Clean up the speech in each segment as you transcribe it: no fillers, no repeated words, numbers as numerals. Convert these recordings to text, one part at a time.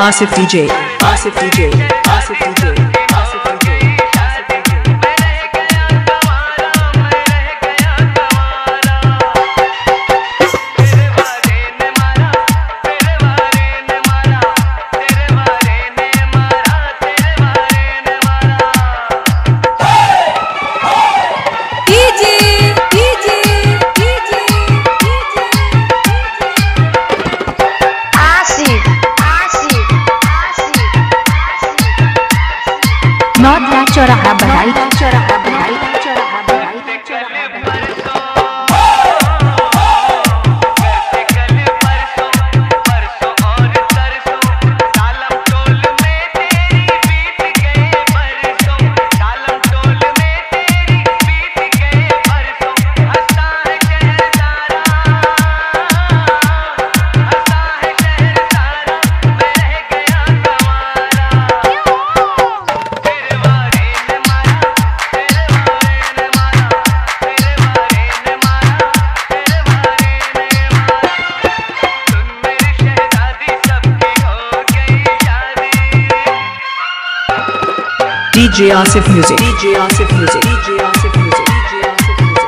Asif DJ, Asif DJ, Asif DJ, Asif DJ. नौतला चौराहा बधाई चौराहा बधाई। DJ Asif Music, DJ Asif Music, DJ Asif Music, DJ Asif Music.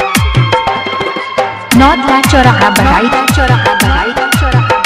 नौतला चौराहा बधाई चौराहा बधाई चौराहा बधाई।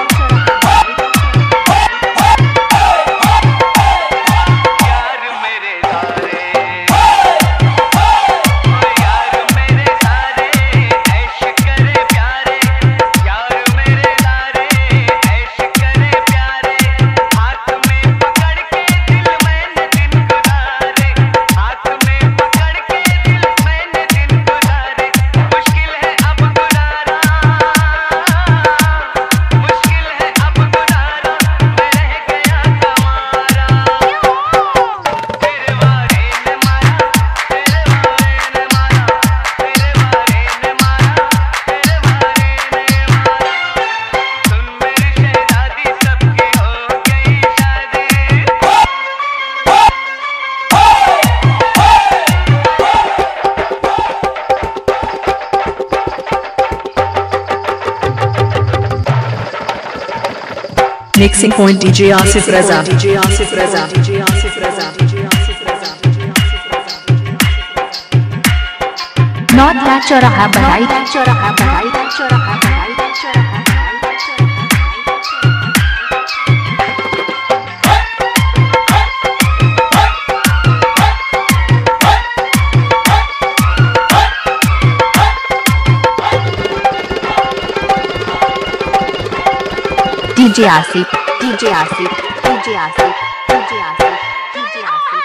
Mixing point DJ Asif Raza, DJ Asif Raza, DJ Asif Raza, DJ Asif Raza. नौतला चौराहा बधाई चौराहा बधाई चौराहा बधाई चौराहा बधाई। DJ Asif, DJ Asif, DJ Asif, DJ Asif, DJ Asif.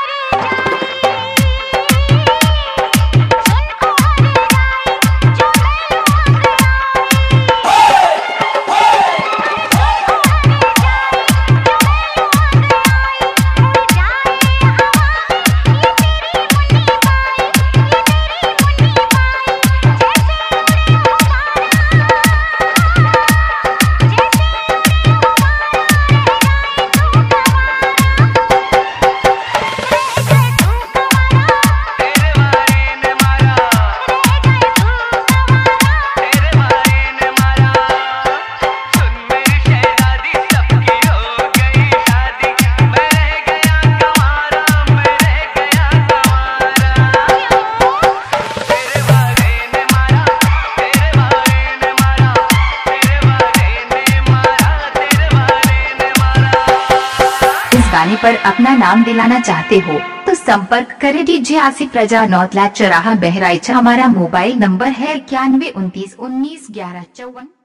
गाने पर अपना नाम दिलाना चाहते हो तो संपर्क करें डीजे आसिफ रजा, नौतला चौराहा बहराइच। हमारा मोबाइल नंबर है 91 29 19 11 54।